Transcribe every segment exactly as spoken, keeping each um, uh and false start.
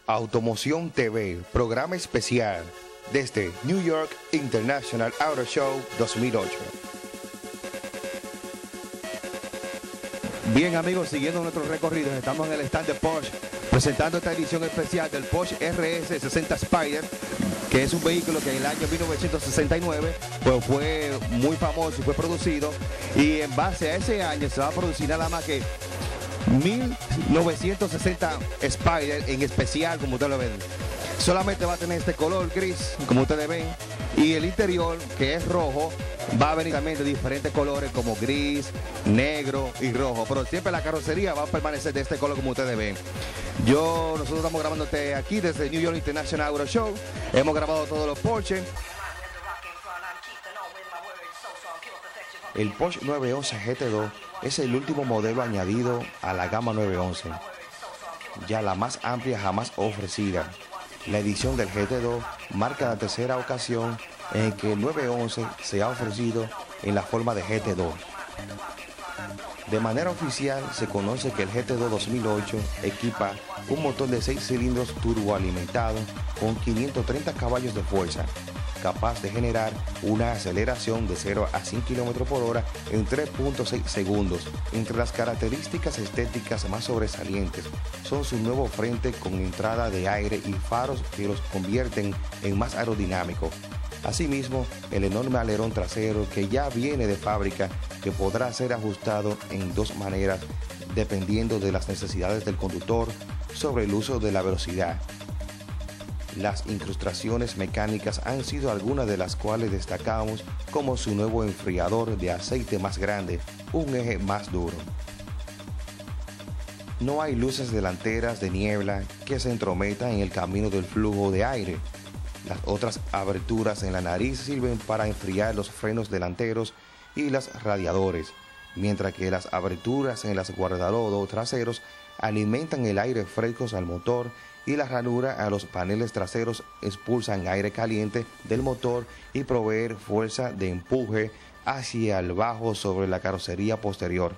Automoción T V, programa especial desde New York International Auto Show dos mil ocho. Bien amigos, siguiendo nuestros recorridos, estamos en el stand de Porsche presentando esta edición especial del Porsche R S sesenta Spyder, que es un vehículo que en el año mil novecientos sesenta y nueve pues, fue muy famoso y fue producido, y en base a ese año se va a producir nada más que mil novecientos sesenta Spyder en especial, como ustedes lo ven. Solamente va a tener este color gris, como ustedes ven, y el interior, que es rojo, va a venir también de diferentes colores como gris, negro y rojo, pero siempre la carrocería va a permanecer de este color como ustedes ven. Yo, nosotros estamos grabando aquí desde New York International Auto Show. Hemos grabado todos los Porsche. El Porsche nueve once G T dos es el último modelo añadido a la gama nueve once, ya la más amplia jamás ofrecida. La edición del G T dos marca la tercera ocasión en que el nueve once se ha ofrecido en la forma de G T dos. De manera oficial se conoce que el G T dos dos mil ocho equipa un motor de seis cilindros turboalimentado con quinientos treinta caballos de fuerza, capaz de generar una aceleración de cero a cien kilómetros por hora en tres punto seis segundos. Entre las características estéticas más sobresalientes son su nuevo frente con entrada de aire y faros que los convierten en más aerodinámicos. Asimismo, el enorme alerón trasero que ya viene de fábrica, que podrá ser ajustado en dos maneras dependiendo de las necesidades del conductor sobre el uso de la velocidad. Las incrustaciones mecánicas han sido algunas de las cuales destacamos, como su nuevo enfriador de aceite más grande, un eje más duro. No hay luces delanteras de niebla que se entrometan en el camino del flujo de aire. Las otras aberturas en la nariz sirven para enfriar los frenos delanteros y los radiadores, mientras que las aberturas en los guardalodo traseros alimentan el aire fresco al motor, y la ranura a los paneles traseros expulsan aire caliente del motor y proveen fuerza de empuje hacia el bajo sobre la carrocería posterior.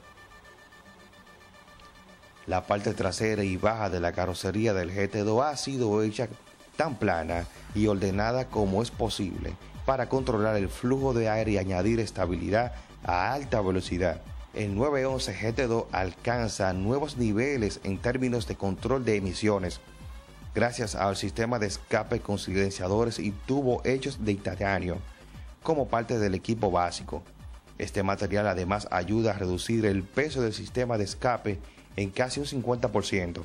La parte trasera y baja de la carrocería del G T dos ha sido hecha tan plana y ordenada como es posible para controlar el flujo de aire y añadir estabilidad a alta velocidad. El nueve once G T dos alcanza nuevos niveles en términos de control de emisiones, gracias al sistema de escape con silenciadores y tubo hechos de titanio, como parte del equipo básico. Este material además ayuda a reducir el peso del sistema de escape en casi un cincuenta por ciento.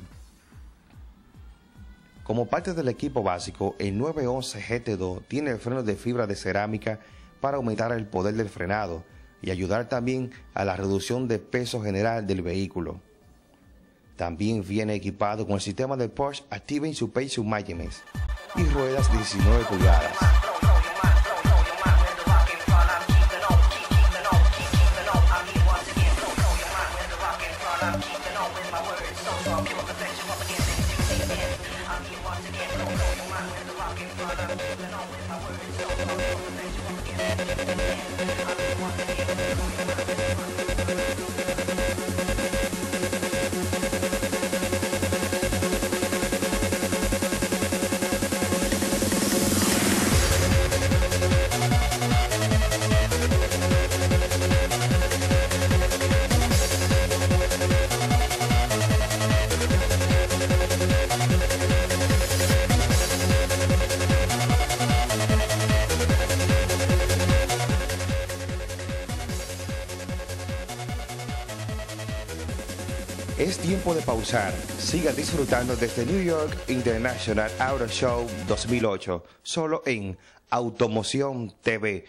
Como parte del equipo básico, el nueve once G T dos tiene frenos de fibra de cerámica para aumentar el poder del frenado y ayudar también a la reducción de peso general del vehículo. También viene equipado con el sistema de Porsche Active Suspension Management y ruedas de diecinueve pulgadas. Es tiempo de pausar. Siga disfrutando desde New York International Auto Show dos mil ocho, solo en Automoción T V.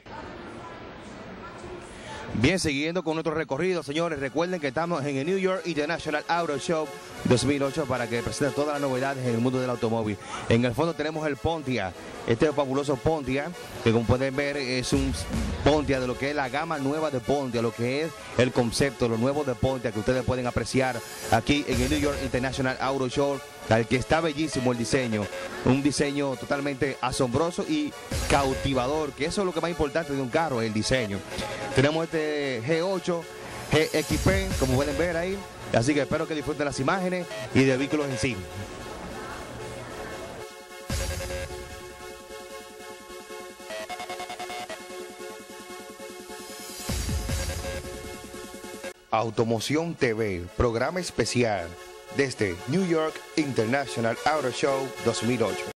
Bien, siguiendo con nuestro recorrido, señores, recuerden que estamos en el New York International Auto Show dos mil ocho para que presenten todas las novedades en el mundo del automóvil. En el fondo tenemos el Pontiac, este fabuloso Pontiac, que como pueden ver es un Pontiac de lo que es la gama nueva de Pontiac, lo que es el concepto, lo nuevo de Pontiac que ustedes pueden apreciar aquí en el New York International Auto Show, al que está bellísimo el diseño, un diseño totalmente asombroso y cautivador, que eso es lo que más importante de un carro, el diseño. Tenemos este G ocho, G X P, como pueden ver ahí, así que espero que disfruten las imágenes y de vehículos en sí. Automoción T V, programa especial desde New York International Auto Show dos mil ocho.